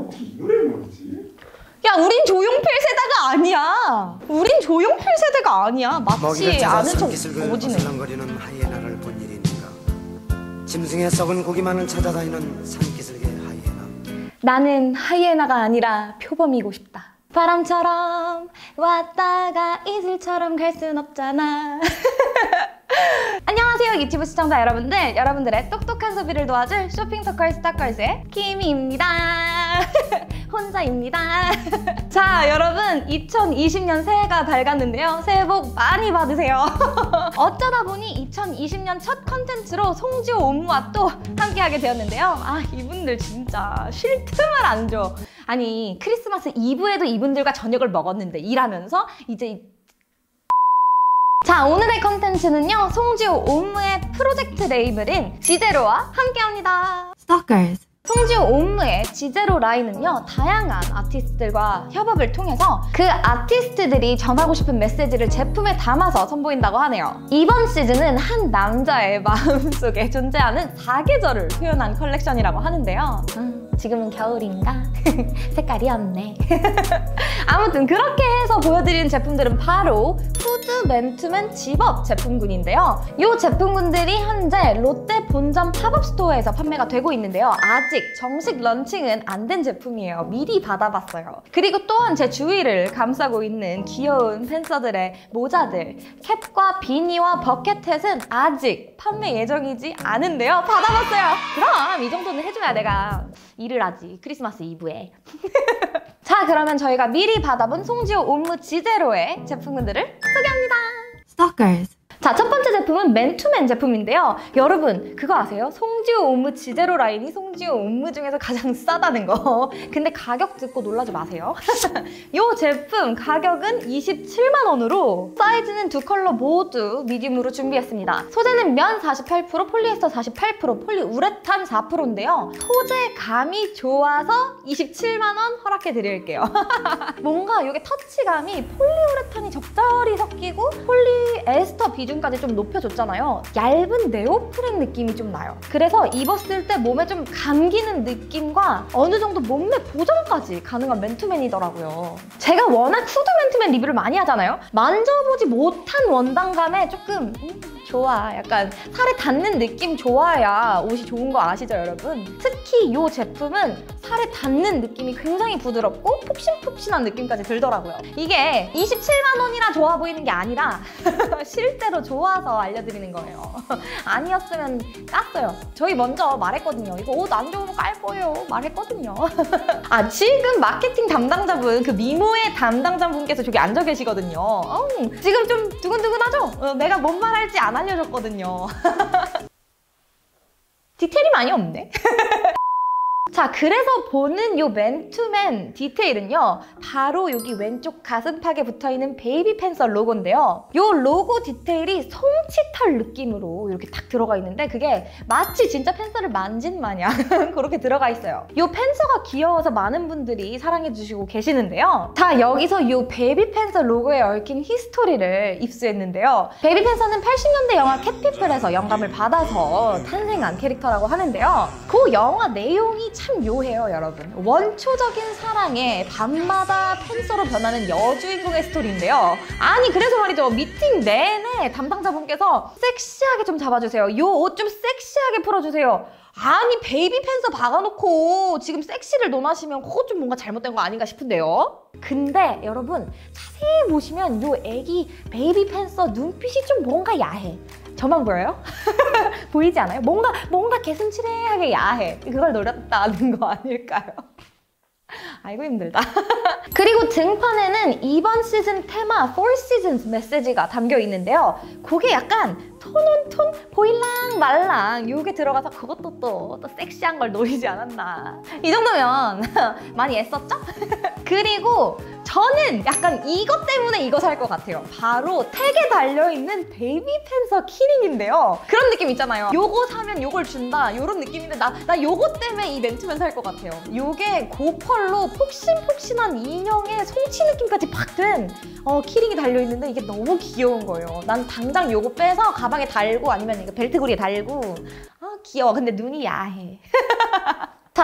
어떻게 이 노래를 모르지? 야, 우린 조용필 세대가 아니야. 우린 조용필 세대가 아니야. 마치 아는 척 오지네. 설렁거리는 하이에나를 본 일이 있는가. 짐승의 썩은 고기만을 찾아다니는 산기슭의 하이에나. 나는 하이에나가 아니라 표범이고 싶다. 바람처럼 왔다가 이슬처럼 갈 순 없잖아. 안녕하세요, 유튜브 시청자 여러분들. 여러분들의 똑똑한 소비를 도와줄 쇼핑토커 스타걸스의 키미입니다. 혼자입니다. 자, 여러분, 2020년 새해가 밝았는데요. 새해 복 많이 받으세요. 어쩌다 보니 2020년 첫 컨텐츠로 송지효 옴무와 또 함께하게 되었는데요. 아, 이분들 진짜 쉴 틈을 안 줘. 아니, 크리스마스 이브에도 이분들과 저녁을 먹었는데 일하면서 이제 자, 오늘의 컨텐츠는요, 송지효 옴무의 프로젝트 레이블인 지제로와 함께합니다. Stalkers. 송지효 옴무의 지제로 라인은요, 다양한 아티스트들과 협업을 통해서 그 아티스트들이 전하고 싶은 메시지를 제품에 담아서 선보인다고 하네요. 이번 시즌은 한 남자의 마음속에 존재하는 사계절을 표현한 컬렉션이라고 하는데요. 지금은 겨울인가? 색깔이 없네. 아무튼 그렇게 해서 보여드리는 제품들은 바로 후드 맨투맨 집업 제품군인데요. 이 제품군들이 현재 롯데 본점 팝업 스토어에서 판매가 되고 있는데요. 아직 정식 런칭은 안 된 제품이에요. 미리 받아봤어요. 그리고 또한 제 주위를 감싸고 있는 귀여운 팬서들의 모자들, 캡과 비니와 버켓햇은 아직 판매 예정이지 않은데요. 받아봤어요. 그럼 이 정도는 해줘야 내가 일을 하지. 크리스마스 이브에. 자, 그러면 저희가 미리 받아본 송지효 옴무 지제로의 제품군들을 소개합니다. Stalkers. 자, 첫 번째 제품은 맨투맨 제품인데요. 여러분, 그거 아세요? 송지효 옴무 지제로 라인이 송지효 옴무 중에서 가장 싸다는 거. 근데 가격 듣고 놀라지 마세요. 이 제품 가격은 27만 원으로 사이즈는 두 컬러 모두 미디움으로 준비했습니다. 소재는 면 48%, 폴리에스터 48%, 폴리우레탄 4%인데요. 소재감이 좋아서 27만 원 허락해 드릴게요. 뭔가 이게 터치감이 폴리우레탄이 적절히 섞이고 폴리에스터 비중까지 좀 높여줬잖아요. 얇은 네오프렌 느낌이 좀 나요. 그래서 입었을 때 몸에 좀 감기는 느낌과 어느 정도 몸매 보정까지 가능한 맨투맨이더라고요. 제가 워낙 후드 맨투맨 리뷰를 많이 하잖아요. 만져보지 못한 원단감에 조금 좋아. 약간 살에 닿는 느낌 좋아야 옷이 좋은 거 아시죠, 여러분? 특히 이 제품은 살에 닿는 느낌이 굉장히 부드럽고 폭신폭신한 느낌까지 들더라고요. 이게 27만 원이라 좋아 보이는 게 아니라 실제로 좋아서 알려드리는 거예요. 아니었으면 깠어요. 저희 먼저 말했거든요. 이거 옷 안 좋으면 깔 거예요. 말했거든요. 아, 지금 마케팅 담당자분, 그 미모의 담당자분께서 저기 앉아 계시거든요. 지금 좀 두근두근하죠? 내가 뭔 말 할지 안 알려줬거든요. 디테일이 많이 없네. 자, 그래서 보는 요 맨투맨 디테일은요, 바로 여기 왼쪽 가슴팍에 붙어있는 베이비 팬서 로고인데요. 요 로고 디테일이 송치털 느낌으로 이렇게 딱 들어가 있는데 그게 마치 진짜 팬서를 만진 마냥 그렇게 들어가 있어요. 요 팬서가 귀여워서 많은 분들이 사랑해주시고 계시는데요. 자, 여기서 요 베이비 팬서 로고에 얽힌 히스토리를 입수했는데요. 베이비 팬서는 80년대 영화 캣피플에서 영감을 받아서 탄생한 캐릭터라고 하는데요. 그 영화 내용이 참 묘해요, 여러분. 원초적인 사랑에 밤마다 팬서로 변하는 여주인공의 스토리인데요. 아니, 그래서 말이죠. 미팅 내내 담당자분께서 섹시하게 좀 잡아주세요. 요 옷 좀 섹시하게 풀어주세요. 아니, 베이비 팬서 박아놓고 지금 섹시를 논하시면 그거 좀 뭔가 잘못된 거 아닌가 싶은데요? 근데 여러분, 자세히 보시면 요 애기 베이비 팬서 눈빛이 좀 뭔가 야해. 저만 보여요? 보이지 않아요? 뭔가 개슴츠레하게 야해. 그걸 노렸다는 거 아닐까요? 아이고, 힘들다. 그리고 등판에는 이번 시즌 테마 Four Seasons 메시지가 담겨 있는데요. 그게 약간 톤온톤, 보일랑 말랑 요게 들어가서 그것도 또 섹시한 걸 노리지 않았나. 이 정도면 많이 애썼죠? 그리고 저는 약간 이것 때문에 이거 살 것 같아요. 바로 택에 달려있는 베이비 팬서 키링인데요. 그런 느낌 있잖아요. 요거 사면 요걸 준다. 이런 느낌인데 나 요거 때문에 이 맨투맨 살 것 같아요. 요게 고펄로 폭신폭신한 인형의 송치 느낌까지 팍 든 키링이 달려있는데 이게 너무 귀여운 거예요. 난 당장 요거 빼서 가방에 달고 아니면 이거 벨트고리에 달고 귀여워. 근데 눈이 야해. 자,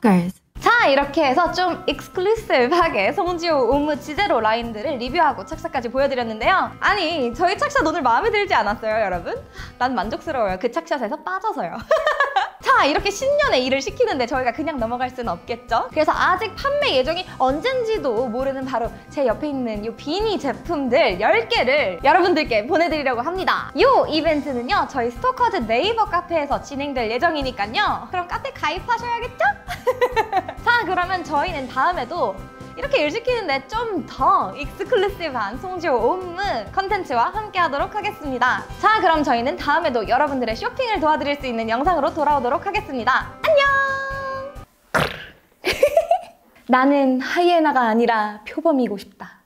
Stalkers. 자, 이렇게 해서 좀 익스클루시브하게 송지효 옴므 지제로 라인들을 리뷰하고 착샷까지 보여드렸는데요. 아니, 저희 착샷 오늘 마음에 들지 않았어요, 여러분? 난 만족스러워요. 그 착샷에서 빠져서요. 자, 이렇게 신년에 일을 시키는데 저희가 그냥 넘어갈 수는 없겠죠? 그래서 아직 판매 예정이 언젠지도 모르는 바로 제 옆에 있는 이 비니 제품들 10개를 여러분들께 보내드리려고 합니다. 이 이벤트는요, 저희 스토커즈 네이버 카페에서 진행될 예정이니까요. 그럼 카페 가입하셔야겠죠? 자, 그러면 저희는 다음에도 이렇게 일 시키는데 좀 더 익스클루시브한 송지효 옴므 컨텐츠와 함께 하도록 하겠습니다. 자, 그럼 저희는 다음에도 여러분들의 쇼핑을 도와드릴 수 있는 영상으로 돌아오도록 하겠습니다. 안녕! 나는 하이에나가 아니라 표범이고 싶다.